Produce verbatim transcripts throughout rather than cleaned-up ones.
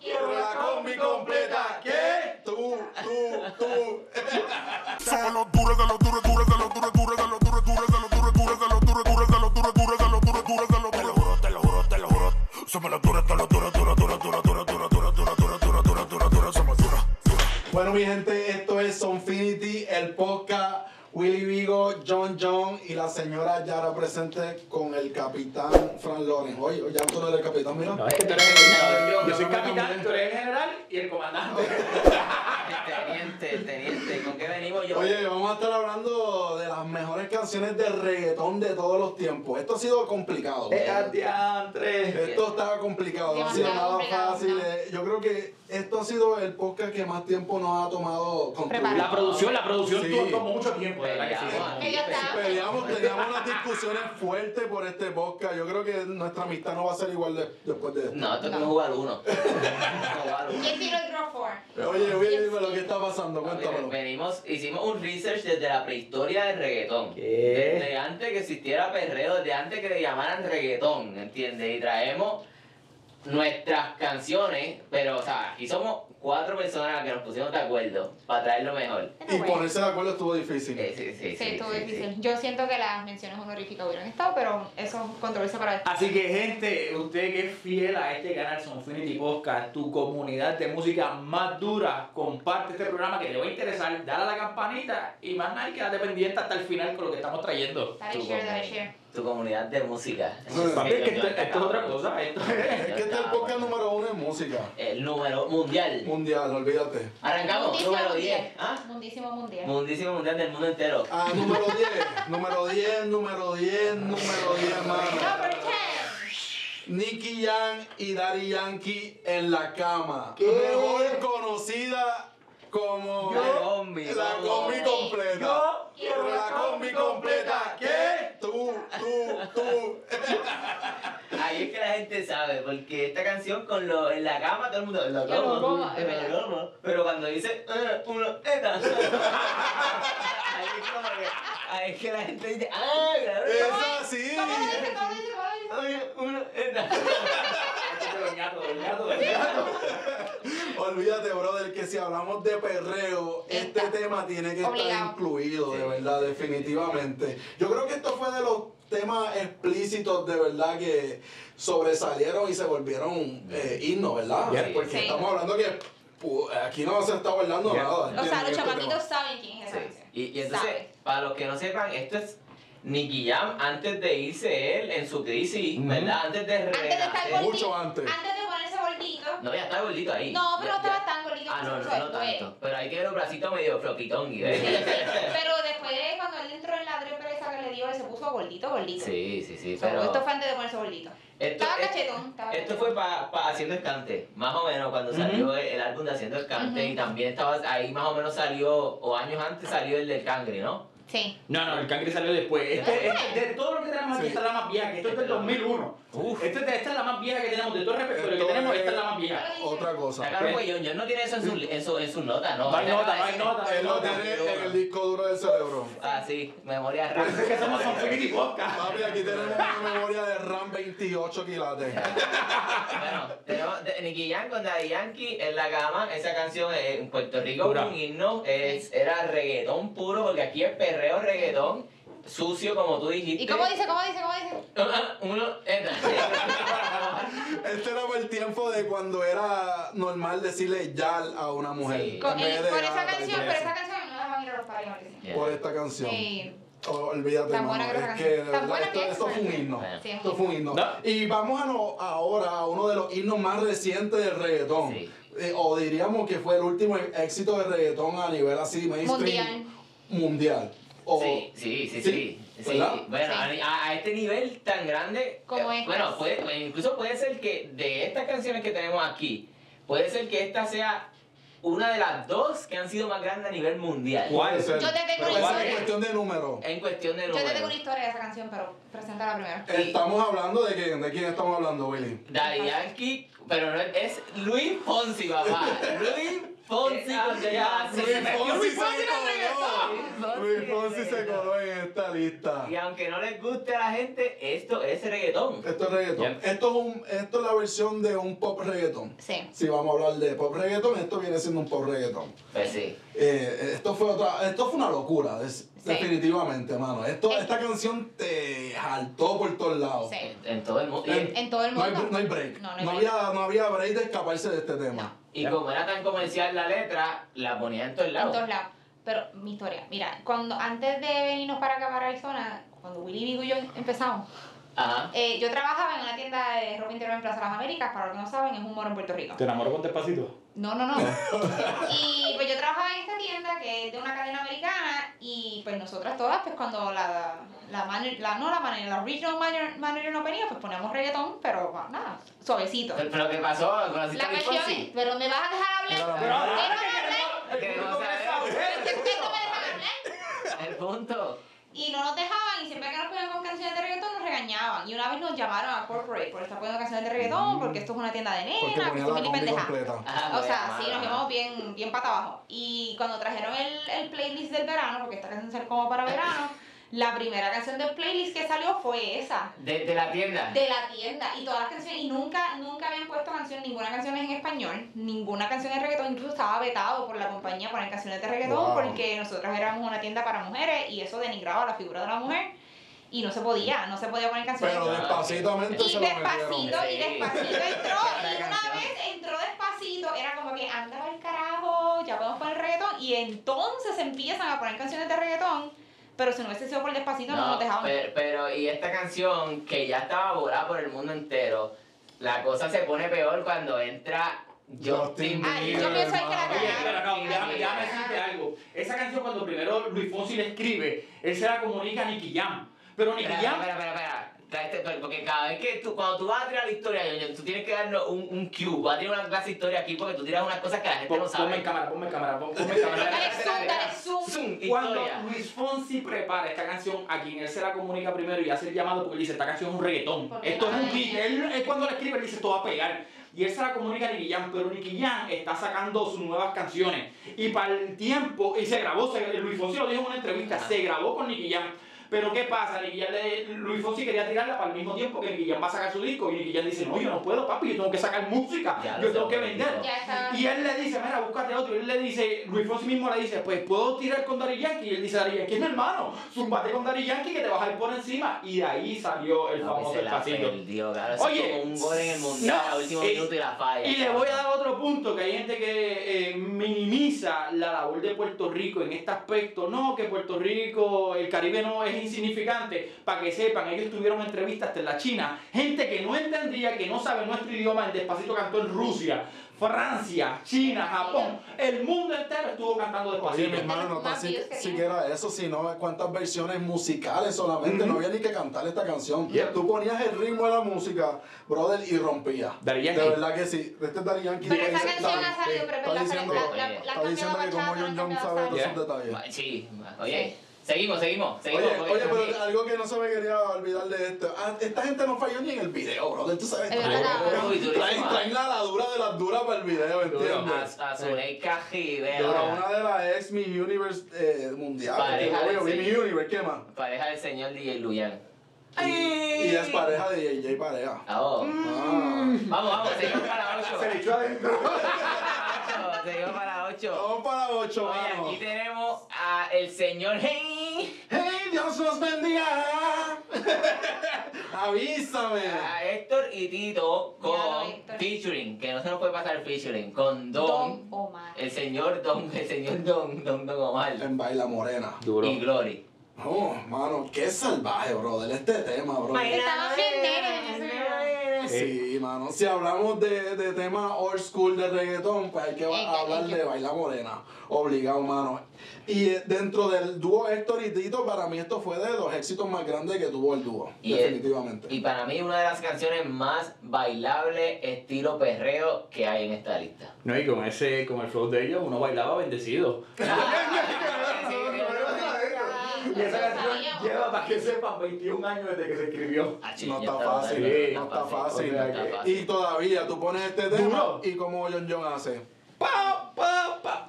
Pero la combi completa, ¿qué? Tú, tú, tú. Somos los duros de los duros, duros de los duros, duros de los duros, duros de los duros, duros de los duros, duros de los duros, duros de los duros, duros de los duros. Te lo juro, te lo juro, te lo juro. Somos los duros de los duros, duros, duros, duros, duros, duros, duros, duros, duros, duros, duros, duros, duros. Somos duros, duros. Bueno, mi gente, esto es Sonfinity, el podcast. Willy Vigo, John John y la señora Yara presente con el capitán Fran Loren. Oye, ya tú no eres el capitán, mira. No, es que tú eres el capitán. Yo, yo soy no me capitán, cambié. tú eres el general y el comandante. El teniente, el teniente, ¿con qué venimos yo? Oye, vamos a estar hablando de las mejores canciones de reggaetón de todos los tiempos. Esto ha sido complicado. ¡Eh, adiantre! Esto estaba complicado, no ha sido Demasiado nada complicado, fácil. ¿no? Eh, Yo creo que esto ha sido el podcast que más tiempo nos ha tomado construir. Preparar. La producción, la producción Sí. tuvo tomó mucho tiempo, ¿verdad que sí? Peleamos. Ellos Sí, estaban. peleamos, teníamos unas discusiones fuertes por este podcast. Yo creo que nuestra amistad no va a ser igual de- después de esto. No, esto es No. como jugar uno. Jugar uno. ¿Quién tiró el drop four? Oye, oye, dime lo que está pasando, Mira, cuéntamelo. venimos, hicimos un research desde la prehistoria del reggaetón. ¿Qué? Desde antes que existiera perreo, desde antes que le llamaran reggaetón, ¿entiendes? Y traemos nuestras canciones, pero, o sea, aquí somos cuatro personas que nos pusimos de acuerdo para traer lo mejor. Y ponerse de acuerdo estuvo difícil. Eh, sí, sí, Sí, sí. estuvo sí, difícil. sí. Yo siento que las menciones honoríficas hubieran estado, pero eso es controversia para después. Así que, gente, usted que es fiel a este canal Sonfinity Podcast, tu comunidad de música más dura, comparte este programa que te va a interesar, dale a la campanita y más nada, y quédate pendiente hasta el final con lo que estamos trayendo. Dale Tu share, dale comunidad. share. Tu comunidad de música. Papi, es que esto, esto es otra cosa. Esto es... Es que este es el podcast número uno en música. El número mundial. Mundial, olvídate. Arrancamos, Mundísimo número mundial. diez. ¿Ah? Mundísimo mundial. Mundísimo mundial del mundo entero. Ah, número diez, número diez, número diez, número diez, mano. Number ten. Nicky Jam y Daddy Yankee en la cama. ¿Qué? Mejor conocida como La combi. la vamos. combi completa. Yo Pero la combi completa, ¿qué? Tú, tú, tú. Ahí es que la gente sabe, porque esta canción con lo en la cama, todo el mundo en la Ya lo cama, coma, en es la verdad. cama. Pero cuando dice eh, uno, eta. Ahí es como que, ahí es que la gente dice, ah, claro. Es así. ¿Cómo lo dice? ¿Cómo lo dice? ¿Cómo lo dice? Oye, uno, eta. Doñato, doñato, doñato. Olvídate, brother, que si hablamos de perreo, este Está tema tiene que estar obligado. incluido, de Sí. verdad, definitivamente. Yo creo que esto fue de los temas explícitos de verdad que sobresalieron y se volvieron eh, himnos, ¿verdad? Yeah. Porque Sí. estamos hablando que pu- aquí no se está bailando Yeah. nada. O sea, ¿entiendes? los Este chamaquitos tema. saben quién es esa Sí. canción. Y, y entonces, Saben. para los que no sepan, esto es Nicky Jam antes de irse él en su crisis, Ujú. ¿verdad? Antes de Antes de estar renacer. gordito. Mucho antes. Antes de ponerse gordito. No, ya estaba gordito ahí. No, pero no Ya- estaba tan gordito Ah, como no, se no, puso no después. tanto. Pero hay que ver los bracitos medio floquitón, Sí, ¿ves? sí. Pero después, cuando él entró en la triple esa que le dio, él se puso gordito, gordito. Sí, sí, sí, So, pero... esto fue antes de ponerse gordito. Esto, Estaba es- cachetón. Estaba esto cachetón. fue para pa Haciendo Escante, más o menos cuando Ujú. salió el, el álbum de Haciendo Escante, Ujú. y también estaba ahí más o menos salió, o años antes salió el del Cangre, ¿no? Sí. No, no, el cangre salió después. Este, este- de todo lo que tenemos aquí, Sí. esta es la más vieja, que esto es del dos mil uno. Uf. Este, esta es la más vieja que tenemos, de todo el repertorio que Esto tenemos, es- esta es la más vieja. Otra cosa. Sacaron pues John, John no tiene eso en su, en su, en su nota, ¿no? No hay Él nota, acaba no de hay decir- nota. Él lo tiene en el disco duro del cerebro. Ah, sí, memoria Por eso RAM. es que somos Sonfinity Podcast. Papi, aquí tenemos una memoria de RAM veintiocho quilates. Bueno, tenemos de- Nicky Jam con Daddy Yankee en la cama. Esa canción eh, en Puerto Rico Pura. un himno, es, era reggaetón puro, porque aquí es perreo reggaetón, sucio como tú dijiste. ¿Y cómo dice? ¿Cómo dice? ¿Cómo dice? Ah, Uno, eta. Este era por el tiempo de cuando era normal decirle yal a una mujer. Sí. en Con- vez el- de por esa gata y canción, todo por eso. esa canción no dejaban ir a los paris, Mauricio. Por esta canción. Sí. Oh, olvídate, Tan mano, buena que era es esa que canción. de Tan verdad, buena esto, que es esto esa fue un canción. himno. Bueno. Sí, es Esto un fue un himno. No. Y vamos a no- ahora a uno de los himnos más recientes del reggaetón. Sí. Eh, o diríamos que fue el último éxito de reggaetón a nivel así mainstream. Mundial. Mundial. O- Sí, sí, sí, Sí, sí. Sí, ¿verdad? bueno, Sí. A, a este nivel tan grande, Como eh, estas. bueno, puede, incluso puede ser que de estas canciones que tenemos aquí, puede ser que esta sea una de las dos que han sido más grandes a nivel mundial. ¿Cuál? Puede ser. Yo te tengo Pero una esa es historia. cuestión de número. En cuestión de Yo te tengo una números. historia de esa canción, pero preséntala primero. Estamos hablando de quién, de quién estamos hablando, Willy. Daddy Yankee, pero no es, es Luis Fonsi, papá. Luis Fonsi Ah, con ya, ya, sí, Luis se metió Fonsi Luis se Fonsi en el coló. Luis Fonsi se coló en esta lista. Y aunque no les guste a la gente, esto es reggaetón. Esto es reggaetón. Yep. Esto, es un, esto es la versión de un pop reggaetón. Sí. Si vamos a hablar de pop reggaetón, esto viene siendo un pop reggaetón. Pues sí. Eh, esto fue otra, esto fue una locura, des- definitivamente, mano. Esto, Eh. esta canción te jaltó por todos lados. Sí. En, en todo el mundo. Y, En- En todo el No hay, mundo. no hay break. No, No, no hay break. había, no había break de escaparse de este tema. No. y como era tan comercial la letra, la ponía en todos En lados. todos lados. Pero mi historia, mira, cuando antes de venirnos para acá, para Arizona, cuando Willy Vigo y yo empezamos, Ajá. eh, yo trabajaba en una tienda de ropa interior en Plaza Las Américas, para los que no saben, es un moro en Puerto Rico. ¿Te enamoró con Despacito? No, no, no. Y pues yo trabajaba en esta tienda que es de una cadena americana y pues nosotras todas, pues cuando la, la, manager, la no la manager, la regional manager, manager no venía, pues poníamos reggaetón, pero bueno, nada, suavecito. Pero, pero ¿qué pasó? ¿Conociste La a Luis cuestión Fonsi? es, pero me vas a dejar hablar. Pero ahora Déjame que hablar. Queremos saber ¿Por qué no me dejan hablar? el punto. Y no nos dejaban, y siempre que nos ponían con canciones de reggaetón nos regañaban. Y una vez nos llamaron a Corporate por estar poniendo canciones de reggaetón, porque esto es una tienda de Porque nena, que ponía esto la es mil combi pendeja. completa. Ajá, O sea, pues, sí, nos ajá. íbamos bien, bien pata abajo. Y cuando trajeron el, el playlist del verano, porque esta canción salió como para verano, la primera canción del playlist que salió fue esa. De, de la tienda. De la tienda. Y todas las canciones, y nunca, nunca habían puesto canción, ninguna canción en español, ninguna canción de reggaetón, incluso estaba vetado por la compañía poner canciones de reggaetón, Wow. porque nosotros éramos una tienda para mujeres y eso denigraba la figura de la mujer. Y no se podía, no se podía poner canciones. Pero despacitamente Y se lo despacito, metieron. y despacito entró, y una vez entró despacito, era como que anda al carajo, ya podemos poner reggaetón, y entonces empiezan a poner canciones de reggaetón, pero si no hubiese sido por despacito no, nos dejaban. pero, pero y esta canción que ya estaba volada por el mundo entero, la cosa se pone peor cuando entra Justin Justin Ay, Bieber. yo pienso que la Oye, espera, no, Justin déjame, déjame Bieber. decirte algo. Esa canción cuando primero Luis Fonsi le escribe, él se la comunica a Nicky Jam. Pero Nicky Espera, Jam... espera, espera, espera. Traeste- pero- porque cada vez que tú, cuando tú vas a tirar la historia, Ñoño, tú tienes que darnos un, un cue, vas a tirar una clase de historia aquí porque tú tiras unas cosas que la gente Pon- no sabe. Ponme en cámara, ponme en cámara, pon- ponme en cámara. Dale zoom, dale zoom. Zoom, Cuando historia. Luis Fonsi prepara esta canción, a quien él se la comunica primero y hace el llamado porque él dice, esta canción es un reggaetón. Porque Esto es un no beat. es- Él, él cuando la escribe, él dice, esto va a pegar. Y él se la comunica a Nicky Jam, pero Nicky Jam está sacando sus nuevas canciones. Y para el tiempo, y se grabó, se- Luis Fonsi lo dijo en una entrevista, Ajá. se grabó con Nicky Jam. Pero ¿qué pasa? Nicky Jam le- Luis Fonsi quería tirarla para el mismo tiempo que Nicky Jam va a sacar su disco. Y Nicky Jam dice, no, yo no puedo, papi, yo tengo que sacar música, Ya lo yo sé, tengo que boludo. vender. Ya está. Y él le dice, mira, búscate otro. Y él le dice, Luis Fonsi mismo le dice, pues puedo tirar con Daddy Yankee. Y él dice, Daddy Yankee es mi hermano, zumbate con Daddy Yankee que te vas a ir por encima. Y de ahí salió el No, que famoso se la Despacito. perdió, claro, eso Oye, es como un gol en el mundial no, al último eh, minuto y la falla. Y le voy a dar otro punto, que hay gente que eh, minimiza la labor de Puerto Rico en este aspecto. No, que Puerto Rico, el Caribe no es insignificante. Para que sepan, ellos tuvieron entrevistas hasta en la China. Gente que no entendía, que no sabe nuestro idioma, el Despacito cantó en Rusia, Francia, China, Japón. El mundo entero estuvo cantando Oye, Despacito. mi hermano, no tan Más views que si- tiene. siquiera eso, sino cuántas versiones musicales solamente. No había ni que cantar esta canción. Yep. Tú ponías el ritmo de la música, brother, y rompía. Daddy Yankee. De verdad que sí. Este es Daddy Yankee. Pero que esa dice- canción está- ha salido, pero está la, diciendo, la, la, oye, la, está la diciendo que como John John sabe todos Yeah. esos detalles. Sí, oye, seguimos, seguimos, seguimos. Oye, porque oye, aquí- pero algo que no se me quería olvidar de esto. Ah, esta gente no falló ni en el video, brother. Tú sabes. Es verdad. Uy, durísimo. Traen, traen la dura de las duras para el video, ¿entiendes? A, a Zuleika Pero Rivera, una de las ex Miss Universe eh, mundial. Pareja Oye, de Miss sí. Universe, ¿qué más? pareja del señor D J Luyan. Y es pareja de J J Pareja. Ah, oh. Ah. Vamos, vamos, seguimos para ocho. Se le echó adentro. Seguimos para ocho. Vamos para ocho, Oye, vamos. aquí tenemos a el señor Hey. ¡Hey, Dios los bendiga! Avísame. A Héctor y Tito Ya, con Héctor. featuring, que no se nos puede pasar el featuring, con Don, Don Omar. el señor Don, el señor Don, Don, Don Omar En Baila Morena. y Glory. Oh, mano, qué salvaje, brother, este tema, brother. Estaban bien nenes en ese video. Sí, mano. Si hablamos de, de temas old school de reggaetón, pues hay que Eh, eh, hablar eh, de Baila Morena. Obligado, mano. Y eh, dentro del dúo Héctor y Tito, para mí esto fue de los éxitos más grandes que tuvo el dúo. Y, definitivamente. y para mí una de las canciones más bailables, estilo perreo, que hay en esta lista. No, y con ese, con el flow de ellos, uno bailaba bendecido. Y esa canción lleva, para que sepan, veintiún años desde que se escribió. Ah, sí, No ya está fácil, sí, no está fácil. O sea no está que- fácil. Y todavía tú pones este tema Duro. y como John John hace. Pa, pa, pa,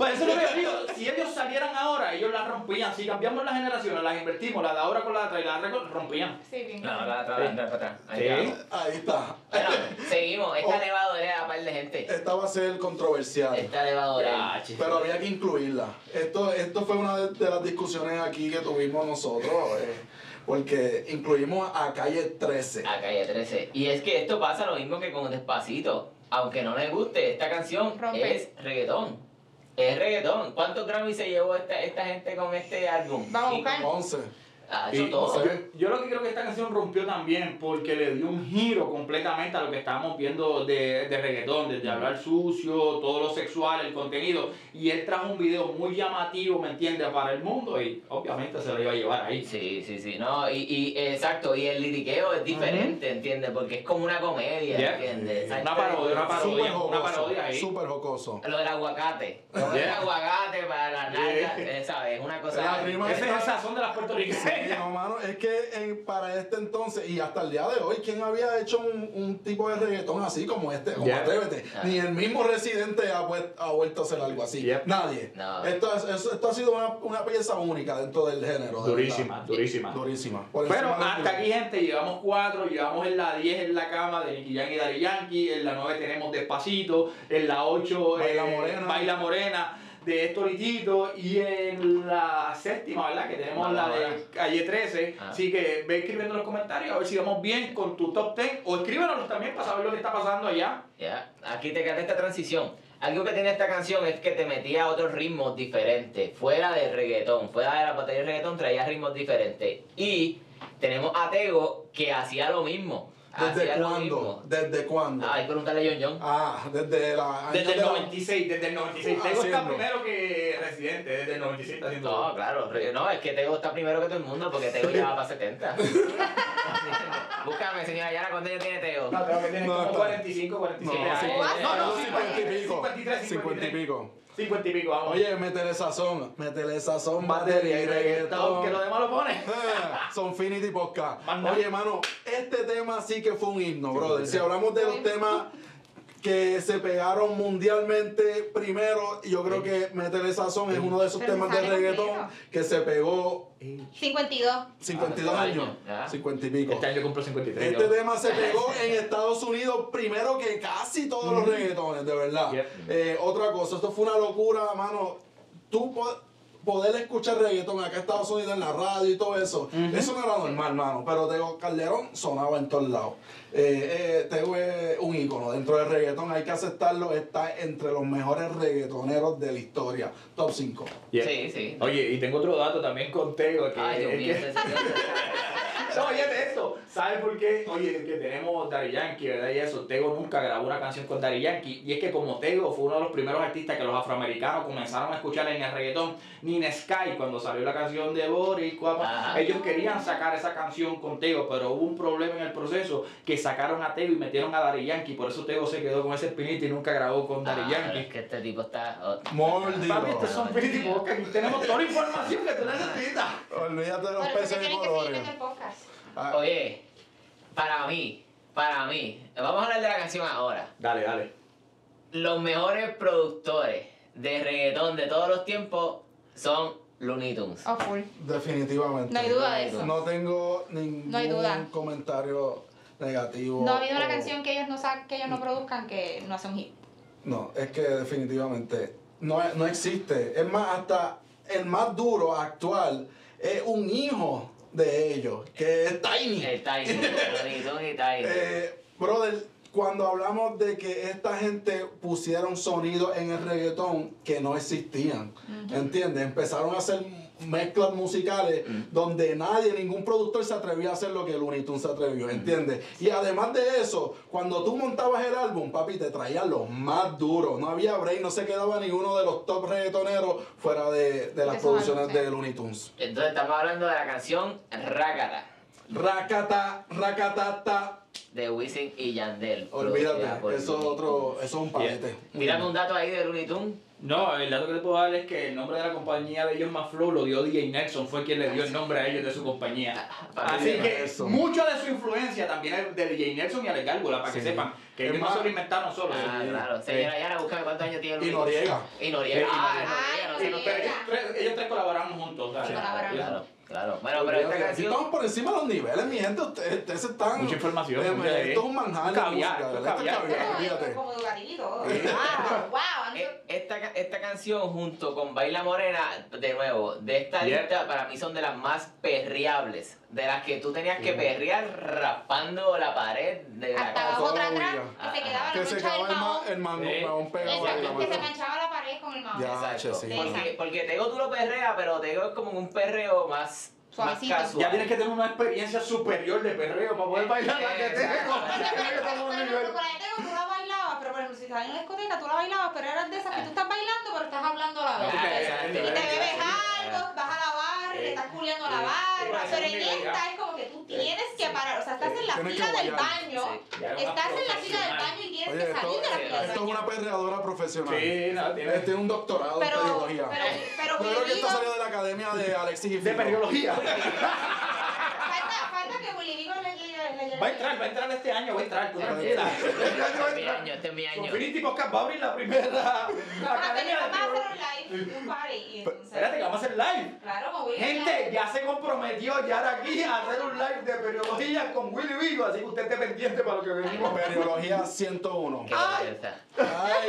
Pues eso es lo que yo digo, si ellos salieran ahora, ellos la rompían. Si cambiamos las generaciones, las invertimos, la de ahora con la de atrás y la de atrás, rompían. Sí, bien. No, la otra, la otra, la otra. Ahí Sí. está. Ahí está. Bueno, seguimos. Esta Oh. le va a doler a par de gente. Esta va a ser controversial. Esta le va a doler. Ya, chico. Pero había que incluirla. Esto, esto fue una de, de las discusiones aquí que tuvimos nosotros, eh, porque incluimos a Calle trece. A Calle trece. Y es que esto pasa lo mismo que con Despacito. Aunque no les guste, esta canción Rompe. es reggaetón. Es reggaetón. ¿Cuántos Grammy se llevó esta, esta gente con este álbum? Vamos a Cinco. buscar. once. Ha Y hecho todo. no yo, yo lo que creo que esta canción rompió también porque le dio un giro completamente a lo que estábamos viendo de, de reggaetón, desde hablar sucio, todo lo sexual, el contenido. Y él trajo un video muy llamativo, ¿me entiendes?, para el mundo y obviamente se lo iba a llevar ahí. Sí, sí, sí, no, y, y exacto, y el liriqueo es diferente, ¿entiendes? Porque es como una comedia, Yeah. ¿entiendes? Una Exacto. parodia, una Súper parodia, una jocoso. parodia ahí. Súper jocoso. Lo del aguacate, lo del Yeah. aguacate para las nalgas, eh, ¿sabes? Es una La cosa... rima Ese es el sazón de las Sí, puertorriqueñas. no, mano, es que en- para este entonces y hasta el día de hoy, ¿quién había hecho un, un tipo de reggaetón así como este, como Yeah. Atrévete? Ah. Ni el mismo Residente ha, vuel- ha vuelto a hacer algo así. Yep. Nadie. No. Esto, es- eso- esto ha sido una, una pieza única dentro del género. de Durísima, verdad. durísima. Durísima. Por Pero encima de- hasta aquí, gente, llevamos cuatro, llevamos en la diez en la cama de Nicky Jam y Daddy Yankee, en la nueve tenemos Despacito, en la ocho Baila eh, Morena. Baila Morena de Estorillito y en la séptima, ¿verdad? Que tenemos Baila la de Morena. Calle trece. Ah. Así que ve escribiendo en los comentarios a ver si vamos bien con tu top diez o escríbenos también para saber lo que está pasando allá. Ya, aquí te canta esta transición. Algo que tiene esta canción es que te metía a otros ritmos diferentes, fuera del reggaetón, fuera de la batería del reggaetón traía ritmos diferentes. Y tenemos a Tego que hacía lo mismo. ¿Desde hacía lo cuándo? mismo. ¿Desde cuándo? Ah, hay que preguntarle a John John. Ah, desde la. Desde el de la- noventa y seis, desde el noventa y seis. Tego está Haciendo. primero que Residente, desde el noventa y seis está haciendo. No, claro, re- no, es que Tego está primero que todo el mundo porque Tego ya va para setenta. Búscame, señora Yara, ¿cuántos años tiene Tego? No, tengo que tener No, como está- cuarenta y cinco, cuarenta y siete No, años. cincuenta- No, no, no, cincuenta y pico. cincuenta y tres, cincuenta y cincuenta y tres. pico. cincuenta y pico, vamos. Oye, métele sazón, métele sazón, batería y reggaetón, que lo demás lo pone. Ah, Son Finity Podcast. Más nada. Oye, mano, este tema sí que fue un himno, brother. Si hablamos de los temas que se pegaron mundialmente primero, yo creo que Métele Sazón es uno de esos Pero temas de sale reggaetón primero. que se pegó cincuenta y dos. cincuenta y dos Ah, años, ya. cincuenta y pico. Este año cumplo cincuenta y tres. Este yo. tema se pegó en Estados Unidos primero que casi todos los reggaetones, de verdad. Yep. Eh, otra cosa, esto fue una locura, mano. Tú po- poder escuchar reggaetón acá en Estados Unidos en la radio y todo eso, eso no era normal, mano. Pero Tego Calderón sonaba en todos lados. Eh, eh, Tego es un ícono dentro del reggaetón, hay que aceptarlo. Está entre los mejores reggaetoneros de la historia. Top cinco. Yeah. Sí, sí. Oye, y tengo otro dato también con Tego. Que, Ay, Dios es mío, que- ese señor. No, oye, esto. ¿Sabes por qué? Oye, que tenemos Daddy Yankee, ¿verdad? Y eso. Tego nunca grabó una canción con Daddy Yankee. Y es que como Tego fue uno de los primeros artistas que los afroamericanos comenzaron a escuchar en el reggaetón, Nina Sky, cuando salió la canción de Boricua, Ajá. ellos querían sacar esa canción con Tego, pero hubo un problema en el proceso que sacaron a Tego y metieron a Daddy Yankee. Por eso Tego se quedó con ese espinito y nunca grabó con Daddy Ah, Yankee. es que este tipo está... oh, Mordido. Papi, estos son Finity Podcast, aquí tenemos toda la información que tú necesitas. Olvídate de los Por eso peces que de tienen que seguir colores. en el podcast. Ah, Oye, para mí, para mí, vamos a hablar de la canción ahora. Dale, dale. Los mejores productores de reggaetón de todos los tiempos son Looney Tunes. Oh, full. definitivamente. No hay duda de eso. No tengo ningún No hay duda. comentario negativo. No ha habido una o- canción que ellos no sa- que ellos no produzcan que no sea un hit. No, es que definitivamente no, no existe. Es más, hasta el más duro actual es un hijo de ellos, que es Tiny. El Tiny, Looney Tunes y Tiny. Eh, brother, cuando hablamos de que esta gente pusieron sonidos en el reggaetón que no existían, ¿entiendes? Empezaron a hacer mezclas musicales donde nadie, ningún productor se atrevía a hacer lo que Looney Tunes se atrevió, ¿entiendes? Y además de eso, cuando tú montabas el álbum, papi, te traían los más duros. No había break, no se quedaba ninguno de los top reggaetoneros fuera de, de las Esos producciones álbumes. de Looney Tunes. Entonces estamos hablando de la canción Rácata, Rakata, rakatata. de Wisin y Yandel. Olvídate, producida por eso es Looney otro, Tunes. eso es un palete. Tírame un dato ahí de Looney Tunes. No, el dato que te puedo dar es que el nombre de la compañía de ellos, más Flow, lo dio D J Nelson, fue quien le dio el nombre a ellos de su compañía. Para Así mí, que eso. mucho de su influencia también es de D J Nelson y Alex Gárgola, para que Sí. sepan. Que Es ellos no más- se lo inventaron solo. Ah, claro. Señora Yana, búscame cuántos años tiene Y Luis. Noriega. Y Noriega. Sí, y Ah, Noriega. Noriega, no sé, no Pero sé. ellos tres, ellos tres colaboraron juntos. o sea, Sí, colaboraron. Claro, claro. Bueno, pero esta Aquí canción. estamos por encima de los niveles, mi gente. Ustedes, ustedes están. Mucha información, Eh, mucha- esto es un manjar de caviar, música, esto es ¿verdad? Esto es caviar. caviar, fíjate. Como Ducati y todo. Sí. Wow, wow. I'm so- Eh, Esta, ca- esta canción junto con Baila Morena, de nuevo, de esta Yeah. lista para mí son de las más perreables. De las que tú tenías que perrear raspando la pared de la Hasta casa. abajo Toda atrás la atrás, huella. que se quedaba la Que se mancha del quedaba el, ma mahón. el mango, Sí. mahón pegado ahí, la Exacto, que se mano. manchaba la pared con el mahón. Ya. Exacto. sí. Porque, porque Tego tú lo perreas, pero Tego es como un perreo más, más Suavecito. casual. Ya tienes que tener una experiencia superior de perreo para poder bailar la que tengo. Porque, Tienes que por tener un ejemplo, nivel. con la de Tego tú la bailabas, pero por ejemplo, si estabas en la discoteca tú la bailabas, pero eras de esas que tú estás bailando, pero estás hablando a la vez. Ok, exacto. Y te bebes algo, vas a la barra, Sí. le estás culiando a la Sí. barra, Sí, pero sí, en sí, esta ya. es como que tú tienes que parar, o sea, estás en la Tienes fila que del guayar. baño, Sí. Ya es una estás en la fila del profesional. baño y tienes Oye, que salir de la fila del esto, esto es baño. una perreadora profesional. Sí, no, Eh, tiene. Tiene un doctorado en Pero, periodología. pero, pero Yo creo que Willy esto Vigo, salió de la academia de Alexis y De Fido. periodología. falta, falta que Willy Vigo le le- le- Va a entrar, va a entrar este año, va a entrar, tú tranquila. Este es mi año, este es mi año. Infinity Podcast va a abrir la primera la Ah, academia pero de vamos a periodología. hacer un live, un party, y entonces- Espérate que vamos a hacer live. Claro, con Willy Gente, Vigo. ya se comprometió ya de aquí a hacer un live de periodología con Willy Vigo, así que usted esté pendiente para lo que venimos. Periodología ciento uno. Qué vergüenza. Ay,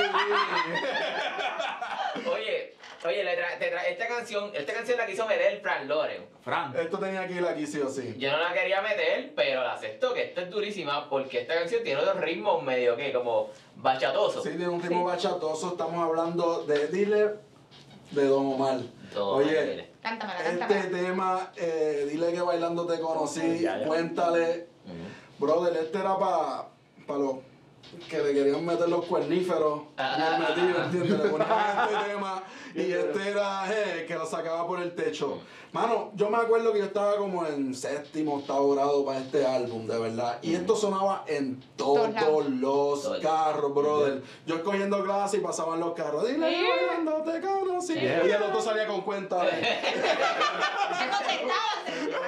Oye, oye, le tra- te tra- esta canción, esta canción la quiso meter Frank Loren. Fran. esto tenía que ir aquí sí o sí. Yo no la quería meter, pero la acepto que esta es durísima porque esta canción tiene unos ritmos medio que como bachatosos. Sí, tiene un ritmo bachatoso. Estamos hablando de Dile de Don Omar. Todo Oye, mal, Cántamela, este cántamela. tema, eh, Dile que bailando te conocí, Ya, ya. cuéntale. Ujú. Brother, este era para pa los que le querían meter los cuerníferos. Ah, bien ah, metido, ah, ¿entiendes? Le ponían este tema y este era eh, que lo sacaba por el techo. Mano, yo me acuerdo que yo estaba como en séptimo, octavo grado para este álbum, de verdad. Y esto sonaba en todos Todos los Todo el- carros, brother. Yo escogiendo clase y pasaban los carros. Dile que bailando te conocí. Y el otro salía con cuenta de... Se contestaba,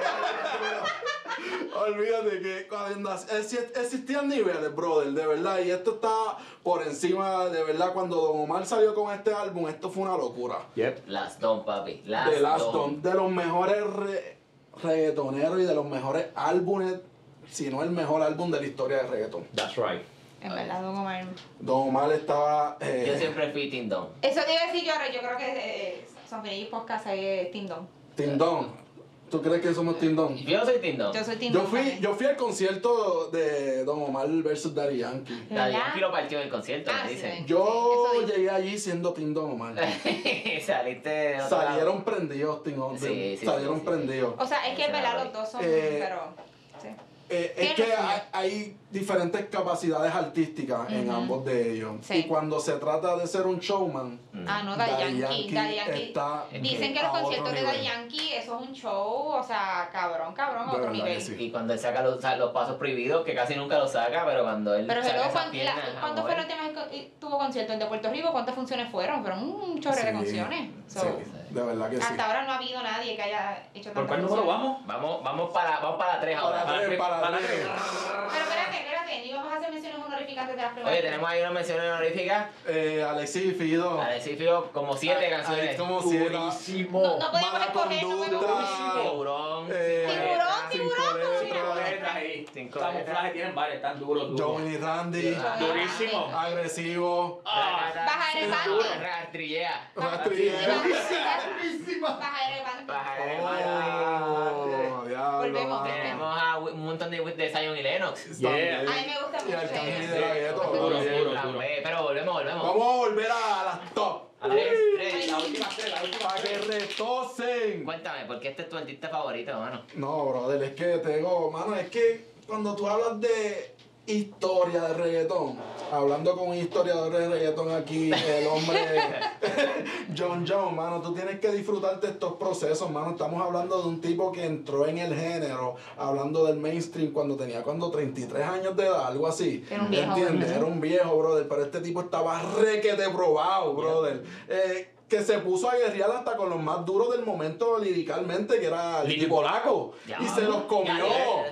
Olvídate que cuando exi- existían niveles, brother, de verdad, y esto está por encima, de verdad, cuando Don Omar salió con este álbum, esto fue una locura. Yep. Last Don, papi. Last De Last Don. Don, de los mejores re- reggaetoneros y de los mejores álbumes, si no el mejor álbum de la historia de reggaeton. That's right. En verdad, Don Omar. Don Omar estaba... eh, Yo siempre fui Tim Don. Eso te iba a decir yo ahora, yo creo que eh, Son Feliz Podcast es Team Don. Tim Don. ¿Tú crees que somos Tim Don? Yo no soy Tim Don. Yo soy Team Yo Don fui, también. yo fui al concierto de Don Omar versus Daddy Yankee. Daddy ¿Verdad? Yankee lo partió en el concierto, Ah, me sí. dicen. Yo Eso dice. llegué allí siendo Tim Don Omar. Saliste de otro lado. Salieron prendidos, Tim Don. Sí, sí, Salieron sí, sí. prendidos. O sea, es que es verdad, los dos son, Eh, pero... Sí. Eh, ¿Qué es que es lo suyo? hay, hay diferentes capacidades artísticas en Ujú. ambos de ellos. Sí. Y cuando se trata de ser un showman, Ah, no, Daddy Daddy Yankee. Yankee Daddy Yankee. está Dicen que a los otro conciertos de Daddy nivel. Yankee, eso es un show, o sea, cabrón, cabrón, a De otro verdad nivel. que sí. Y cuando él saca los, los pasos prohibidos, que casi nunca los saca, pero cuando él Pero saca luego, esas ¿cuánto, piernas, la- ¿cuánto fue la amor. última vez que tuvo concierto? ¿El de Puerto Rico? ¿Cuántas funciones fueron? Fueron un chorro de Sí, funciones. So, sí, de verdad que sí. hasta ahora no ha habido nadie que haya hecho ¿Por tantas cuál número funciones. vamos? Vamos, vamos para, vamos para la tres ahora. Para tres, para para tres. tres. Pero espérate, espérate, ni vamos a hacer menciones honoríficas de las primeras. Oye, tenemos ahí una mención honorífica. Eh, Alexis y Fido. Alexis Fido, como siete Ay, canciones. ay, como siete. Durísimo. No, no podemos Mala escoger, no podemos conducta. escoger. Tiburón. Eh, Tiburón, cinco tiburón, letras. Cinco letras ahí. Cinco Camuflaje letras. tienen varios, están duros, duros. Johnny y Randy. Ah, Durísimo. Agresivo. Ah, Baja el Duro. bande. Rastrillea. Rastrillero. Baja el bande. Baja el Oh, diablo, Volvemos. mano. Tenemos a un montón de, de Zion y Lennox. También. A mí me gusta Y mucho Arcángel ese. de la Gueto. Duro, también. duro. La B, pero volvemos, volvemos. Vamos a volver a las top. A tres, tres. La última tres, la última Para que tres. retocen. Cuéntame, ¿por qué este es tu artista favorito, mano? No, brother, es que te digo, mano, es que cuando tú hablas de historia de reggaetón, hablando con un historiador de reggaetón aquí, el hombre John John, mano, tú tienes que disfrutarte estos procesos, mano. Estamos hablando de un tipo que entró en el género, hablando del mainstream cuando tenía cuando treinta y tres años de edad, algo así. Era un viejo, ¿Entiendes? ¿verdad? Era un viejo, brother, pero este tipo estaba requete probado, brother. Eh, que se puso a guerrear hasta con los más duros del momento liricalmente, que era Lili Polaco. Ya. Y se los comió. Ya, ya, ya.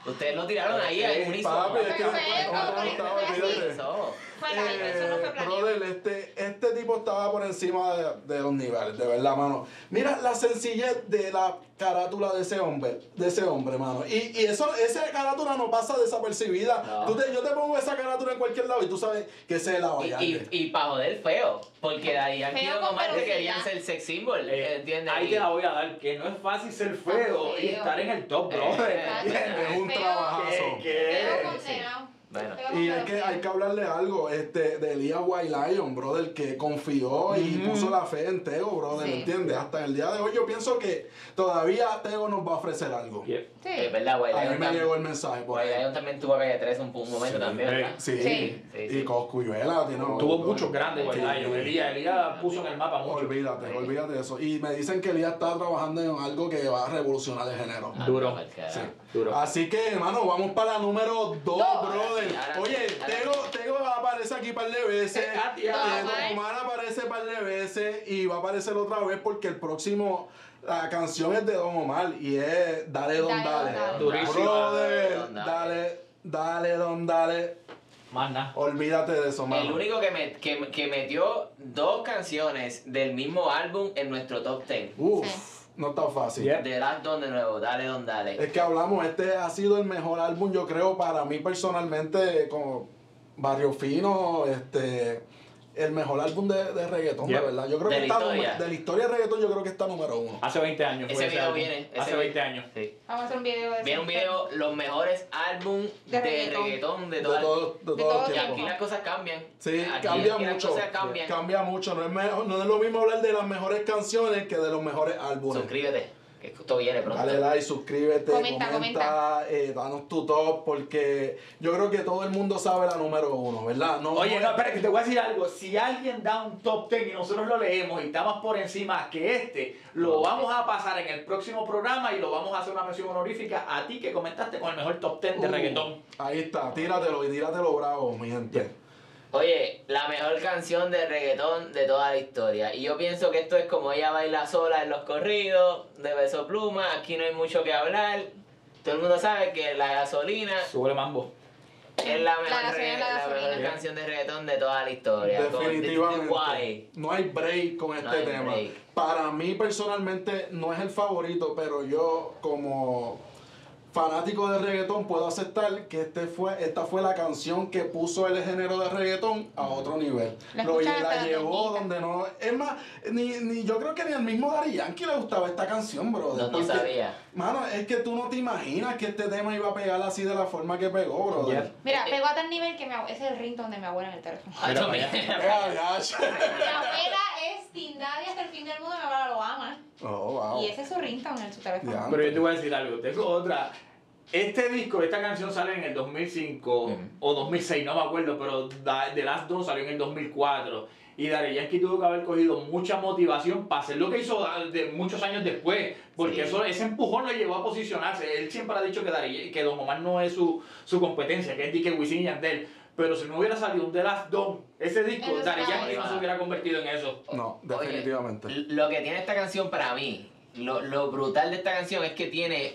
Ustedes lo tiraron ahí en unísono. Papi, es que Pero fue no, no, como estaba, por eso, olvídate. Eso. Fue live, eso no fue Eh, planeado. brother, este, este tipo estaba por encima de, de los niveles, de verdad, mano. Mira la sencillez de la carátula de ese hombre, de ese hombre, mano. Y, y eso, esa carátula no pasa desapercibida. No. Tú te- yo te pongo esa carátula en cualquier lado y tú sabes que ese es la Y, valla. y, y pa' joder feo, porque Daddy Yankee Feo y Don con Omar que velocidad. querían ser sex symbol, Eh, ¿entiendes? Ahí Y- te la voy a dar, que no es fácil ser feo y Feo. estar en el top, bro. Eh, Es un Feo. trabajazo. ¿Qué? qué? Feo condenado. Bueno. Feo Y con es que velocidad. hay que hablarle algo este, de Elías White Lion, brother, que confió y puso la fe en Tego, brother, Sí. ¿entiendes? Hasta el día de hoy yo pienso que todavía Tego nos va a ofrecer algo. Yep. Sí. Es verdad, güey. A mí me llegó el mensaje por ahí. Lion también tuvo Calle tres un, un momento Sí. también, ¿verdad? Sí, Sí. Sí, sí. y Coscuyuela tiene Tuvo muchos grandes, Sí. güey. Elías, Elías puso en el mapa mucho. Olvídate, olvídate de eso. Y me dicen que Elías está trabajando en algo que va a revolucionar el género. Ah, Duro. no, el carajo. Sí. Duro. Así que, hermano, vamos para la número dos, Dos. brother. Sí, ahora Oye, sí, ahora Tego, Tego aparece aquí un par de veces. Eh, ah, tía. Eh, Don Omar. Don Omar aparece un par de veces y va a aparecer otra vez porque el próximo, la canción es de Don Omar y es Dale Don Dale, Dale. Don Dale. Durísima. Brother, Don Dale. dale, dale Don Dale. Más nada. Olvídate de eso, mano. El único que, me, que, que metió dos canciones del mismo álbum en nuestro top ten. Uf, Sí. no está fácil. Yeah. De Last Don de nuevo, dale Don Dale. Es que hablamos, este ha sido el mejor álbum, yo creo, para mí personalmente, como Barrio Fino, este, el mejor álbum de, de reggaetón, Yep. de verdad. Yo creo De que la está historia. nume- de la historia de reggaetón, yo creo que está número uno. Hace veinte años fue Ese video álbum. viene. ese Hace vi- veinte años. Sí. Vamos a hacer un video de Viene un video, los mejores álbum De de, reggaetón. reggaetón de De toda todo, de de todo todo el Y tiempo. aquí las cosas cambian. Sí, Aquí- cambia aquí las mucho. cosas cambian. Cambia mucho. No es, mejor- no es lo mismo hablar de las mejores canciones que de los mejores álbumes. Suscríbete, que esto viene pronto. Dale like, suscríbete, Comenta, comenta, eh, danos tu top, porque yo creo que todo el mundo sabe la número uno, ¿verdad? No, Oye, no, espera, que te voy a decir algo. Si alguien da un top ten y nosotros lo leemos y estamos por encima que este, lo vamos a pasar en el próximo programa y lo vamos a hacer una mención honorífica a ti que comentaste con el mejor top ten de Uh, reggaetón. Ahí está, tíratelo y tíratelo bravo, mi gente. Oye, la mejor canción de reggaetón de toda la historia. Y yo pienso que esto es como ella baila sola en los corridos, de Beso Pluma, aquí no hay mucho que hablar. Todo el mundo sabe que La Gasolina Sube mambo. es la mejor, La Gasolina, regga- La la mejor Gasolina. canción de reggaetón de toda la historia. Con The- The Definitivamente. Why. No hay break con este hay tema. break. Para mí personalmente no es el favorito, pero yo como fanático de reggaetón puedo aceptar que este fue, esta fue la canción que puso el género de reggaetón a otro nivel. La Lo escuchan la hasta la llevó doñita. donde no. Es más, ni, ni yo creo que ni al mismo Daddy Yankee le gustaba esta canción, brother. No, no porque, sabía. Mano, es que tú no te imaginas que este tema iba a pegar así de la forma que pegó, brother. Yep. Mira, pegó a tal nivel que mi abue- ese es el ringtone de mi abuela en el teléfono. Ah, Mira no, para mira. Eh, ya, Mi abuela es Team Daddy hasta el fin del mundo, mi abuela lo ama. Oh, wow. Y ese es su ringtone en su teléfono. Ya. Pero yo te voy a decir algo, tengo otra. Este disco, esta canción sale en el dos mil cinco Ujú. o dos mil seis, no me acuerdo, pero Da- The Last Don salió en el dos mil cuatro. Y Daddy Yankee tuvo que haber cogido mucha motivación para hacer lo que hizo da- de muchos años después, porque Sí. eso, ese empujón lo llevó a posicionarse. Él siempre ha dicho que, Daddy- que Don Omar no es su, su competencia, que es D K Wisin y Yandel. Pero si no hubiera salido un The Last Don, ese disco, Él no Daddy estaba Yankee no ahí. se hubiera convertido en eso. No, Oye, definitivamente. lo que tiene esta canción para mí, lo, lo brutal de esta canción es que tiene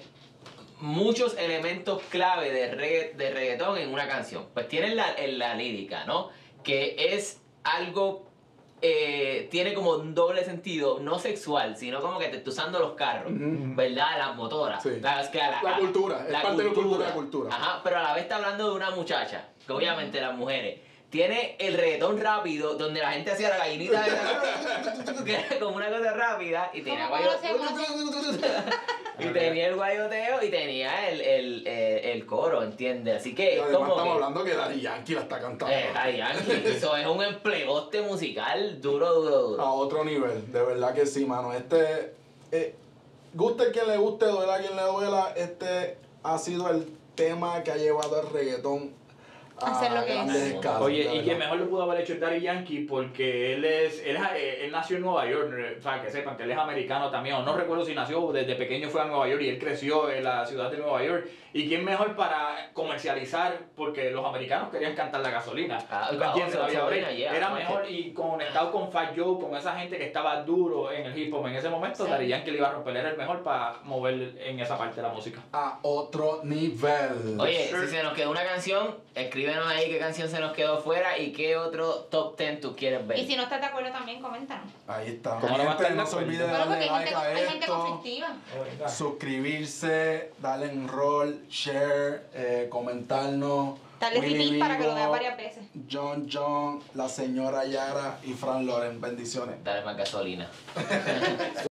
muchos elementos clave de, regga- de reggaetón en una canción. Pues tiene la, en la lírica, ¿no? Que es algo, eh, tiene como un doble sentido, no sexual, sino como que te está usando los carros, Ujú. ¿verdad? Las motoras. Sí. La, es que la- La cultura, es parte de la cultura, la cultura. Ajá, pero a la vez está hablando de una muchacha, que obviamente las mujeres. Tiene el reggaetón rápido, donde la gente hacía la gallinita, de- que era como una cosa rápida, y tenía ¿Cómo, cómo lo hacía, cómo guayoteo. Y tenía el guayoteo y tenía el, el, el, el coro, ¿entiendes? Así Y que es además como estamos que... hablando que Daddy Yankee la está cantando. Eh, Daddy Yankee, eso es un empleote musical duro, duro, duro. A otro nivel, de verdad que sí, mano. Este, eh, guste quien le guste, duela quien le duela, este ha sido el tema que ha llevado el reggaetón a Hacer lo que grandes es. escalas, Oye, de y que verdad. mejor lo pudo haber hecho Daddy Yankee porque él es, él, es- eh, él nació en Nueva York, o sea, que sepan que él es americano también, o no recuerdo si nació, desde pequeño fue a Nueva York y él creció en la ciudad de Nueva York. ¿Y quién mejor para comercializar? Porque los americanos querían cantar la gasolina. Ah, ¿Tú me claro, entiendes? No había gasolina, break. yeah, Era ok. mejor y conectado con Fat Joe, con esa gente que estaba duro en el hip hop en ese momento, Sí. Daddy Yankee le iba a romper, era el mejor para mover en esa parte de la música. A otro nivel. Oye, Sure. si se nos quedó una canción, escríbenos ahí qué canción se nos quedó fuera y qué otro top ten tú quieres ver. Y si no estás de acuerdo también, coméntanos. Ahí está. ¿Cómo no va a Gente, estar no de se acuerdo? olvide de Bueno, porque darle hay gente, like a hay gente esto. conflictiva. Suscribirse, darle en roll, share, eh, comentarnos. Darle Willy repeat para que lo Vigo, veas varias veces. John John, la señora Yara y Fran Loren. Bendiciones. Dale más gasolina.